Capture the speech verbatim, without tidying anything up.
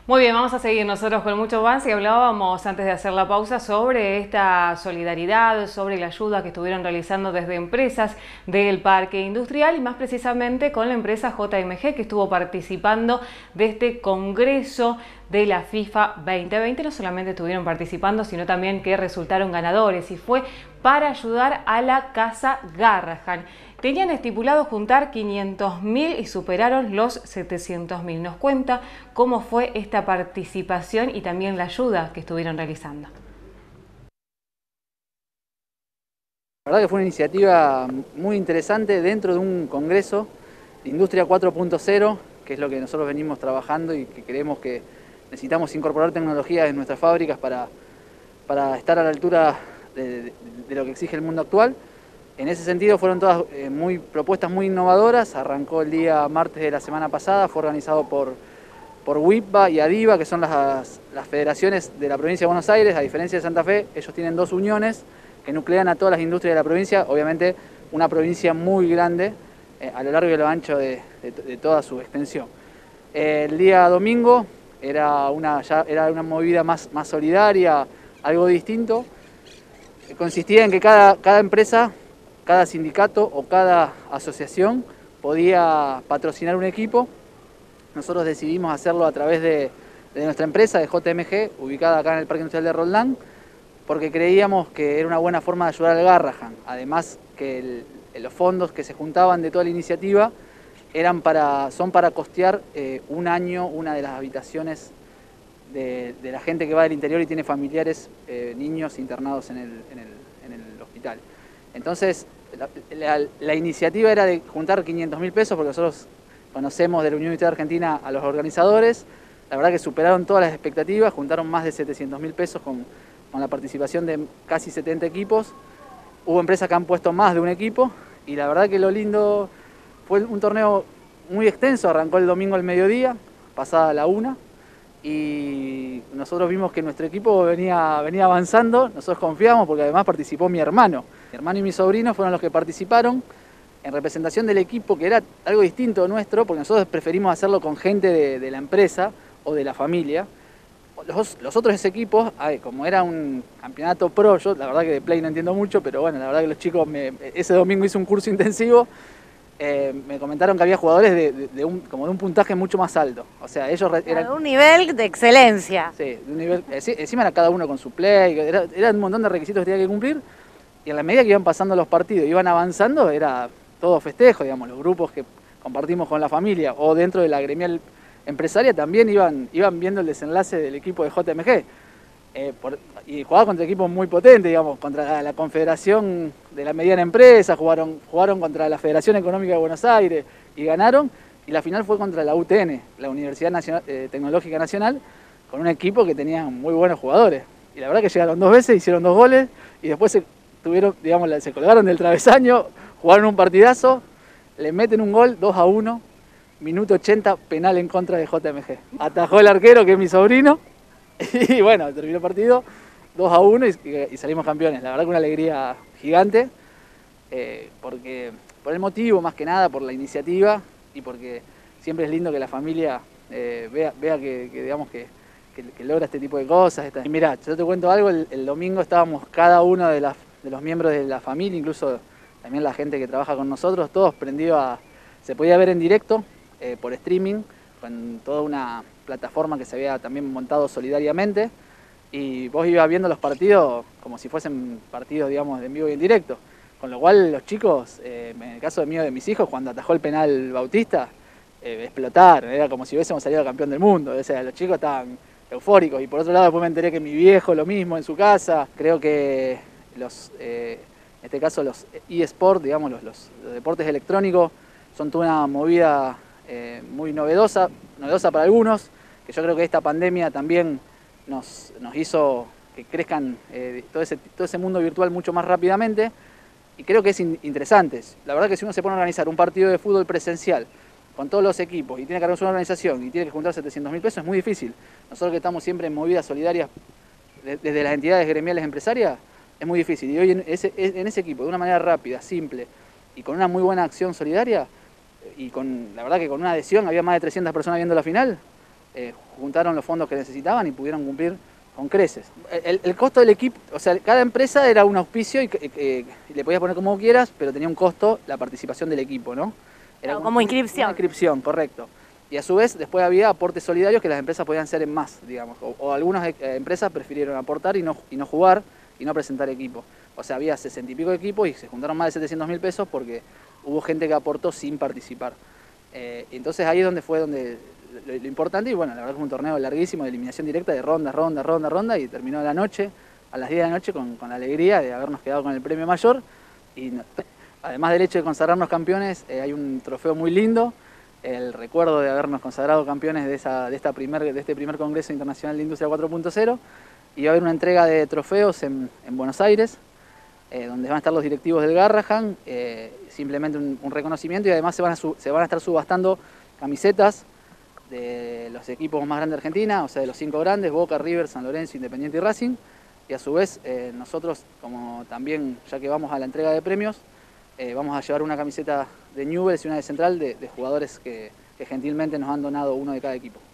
Muy bien, vamos a seguir nosotros con mucho avance y hablábamos antes de hacer la pausa sobre esta solidaridad, sobre la ayuda que estuvieron realizando desde empresas del parque industrial y más precisamente con la empresa J M G que estuvo participando de este congreso de la FIFA veinte veinte. No solamente estuvieron participando, sino también que resultaron ganadores y fue para ayudar a la Casa Garrahan. Tenían estipulado juntar quinientos mil y superaron los setecientos mil. Nos cuenta cómo fue esta participación y también la ayuda que estuvieron realizando. La verdad que fue una iniciativa muy interesante dentro de un congreso de Industria cuatro punto cero, que es lo que nosotros venimos trabajando y que creemos que necesitamos incorporar tecnologías en nuestras fábricas para, para estar a la altura de, de, de lo que exige el mundo actual. En ese sentido fueron todas eh, muy, propuestas muy innovadoras. Arrancó el día martes de la semana pasada, fue organizado por, por WIPBA y ADIVA, que son las, las federaciones de la provincia de Buenos Aires. A diferencia de Santa Fe, ellos tienen dos uniones que nuclean a todas las industrias de la provincia, obviamente una provincia muy grande eh, a lo largo y lo ancho de, de, de toda su extensión. Eh, el día domingo era una, ya era una movida más, más solidaria, algo distinto. Consistía en que cada, cada empresa, cada sindicato o cada asociación podía patrocinar un equipo. Nosotros decidimos hacerlo a través de, de nuestra empresa, de J M G, ubicada acá en el Parque Industrial de Roldán, porque creíamos que era una buena forma de ayudar al Garrahan. Además que el, los fondos que se juntaban de toda la iniciativa eran para, son para costear eh, un año una de las habitaciones de, de la gente que va del interior y tiene familiares, eh, niños internados en el, en el, en el hospital. Entonces, la, la, la iniciativa era de juntar quinientos mil pesos, porque nosotros conocemos de la Unión Industrial Argentina a los organizadores. La verdad que superaron todas las expectativas, juntaron más de setecientos mil pesos con, con la participación de casi setenta equipos. Hubo empresas que han puesto más de un equipo y la verdad que lo lindo fue un torneo muy extenso. Arrancó el domingo al mediodía, pasada la una, y nosotros vimos que nuestro equipo venía, venía avanzando. Nosotros confiamos porque además participó mi hermano. Mi hermano y mi sobrino fueron los que participaron en representación del equipo, que era algo distinto nuestro, porque nosotros preferimos hacerlo con gente de, de la empresa o de la familia. Los, los otros equipos, ay, como era un campeonato pro, yo la verdad que de play no entiendo mucho, pero bueno, la verdad que los chicos, me, ese domingo hice un curso intensivo, eh, me comentaron que había jugadores de, de, de, un, como de un puntaje mucho más alto. O sea, ellos eran... De un nivel de excelencia. Sí, de un nivel, encima era cada uno con su play, era, era un montón de requisitos que tenía que cumplir, y en la medida que iban pasando los partidos, iban avanzando, era todo festejo, digamos, los grupos que compartimos con la familia o dentro de la gremial empresaria también iban, iban viendo el desenlace del equipo de J M G. Eh, por, y jugaba contra equipos muy potentes, digamos, contra la, la Confederación de la Mediana Empresa, jugaron, jugaron contra la Federación Económica de Buenos Aires y ganaron. Y la final fue contra la U T N, la Universidad Nacional, eh, Tecnológica Nacional, con un equipo que tenía muy buenos jugadores. Y la verdad que llegaron dos veces, hicieron dos goles y después se tuvieron, digamos, se colgaron del travesaño, jugaron un partidazo, le meten un gol, dos a uno. Minuto ochenta, penal en contra de J M G. Atajó el arquero, que es mi sobrino, y bueno, terminó el partido dos a uno y, y salimos campeones. La verdad que una alegría gigante, eh, porque por el motivo, más que nada, por la iniciativa y porque siempre es lindo que la familia eh, vea, vea que, que, digamos, que, que, que logra este tipo de cosas. Esta. Y mirá, yo te cuento algo, el, el domingo estábamos cada uno de, las, de los miembros de la familia, incluso también la gente que trabaja con nosotros, todos prendidos a... Se podía ver en directo, Eh, por streaming, con toda una plataforma que se había también montado solidariamente, y vos ibas viendo los partidos como si fuesen partidos, digamos, de en vivo y en directo, con lo cual los chicos, eh, en el caso de mío de mis hijos, cuando atajó el penal Bautista, eh, explotaron, era como si hubiésemos salido campeón del mundo. O sea, los chicos estaban eufóricos. Y por otro lado después me enteré que mi viejo lo mismo en su casa. Creo que los, eh, en este caso los eSport, digamos, los, los, los deportes electrónicos, son toda una movida Eh, muy novedosa, novedosa para algunos, que yo creo que esta pandemia también nos, nos hizo que crezcan eh, todo, ese, todo ese mundo virtual mucho más rápidamente, y creo que es in, interesante. La verdad que si uno se pone a organizar un partido de fútbol presencial con todos los equipos y tiene que armar una organización y tiene que juntar setecientos mil pesos, es muy difícil. Nosotros que estamos siempre en movidas solidarias de, desde las entidades gremiales empresarias, es muy difícil. Y hoy en ese, en ese equipo, de una manera rápida, simple y con una muy buena acción solidaria, y con la verdad que con una adhesión, había más de trescientas personas viendo la final, eh, juntaron los fondos que necesitaban y pudieron cumplir con creces. El, el costo del equipo, o sea, cada empresa era un auspicio y, y, y le podías poner como quieras, pero tenía un costo la participación del equipo, ¿no? Era como, como inscripción. Una inscripción, correcto. Y a su vez después había aportes solidarios que las empresas podían hacer en más, digamos. O, o algunas eh, empresas prefirieron aportar y no, y no jugar y no presentar equipo. O sea, había sesenta y pico de equipos y se juntaron más de setecientos mil pesos porque hubo gente que aportó sin participar. Eh, entonces ahí es donde fue donde lo, lo importante, y bueno, la verdad que fue un torneo larguísimo de eliminación directa, de ronda, ronda, ronda, ronda, y terminó la noche, a las diez de la noche, con, con la alegría de habernos quedado con el premio mayor. Y no, además del hecho de consagrarnos campeones, eh, hay un trofeo muy lindo, el recuerdo de habernos consagrado campeones de, esa, de, esta primer, de este primer Congreso Internacional de Industria cuatro punto cero, y va a haber una entrega de trofeos en, en Buenos Aires, eh, donde van a estar los directivos del Garrahan, eh, simplemente un, un reconocimiento, y además se van, a su, se van a estar subastando camisetas de los equipos más grandes de Argentina, o sea, de los cinco grandes, Boca, River, San Lorenzo, Independiente y Racing, y a su vez eh, nosotros, como también, ya que vamos a la entrega de premios, eh, vamos a llevar una camiseta de Newell's y una de Central de, de jugadores que, que gentilmente nos han donado uno de cada equipo.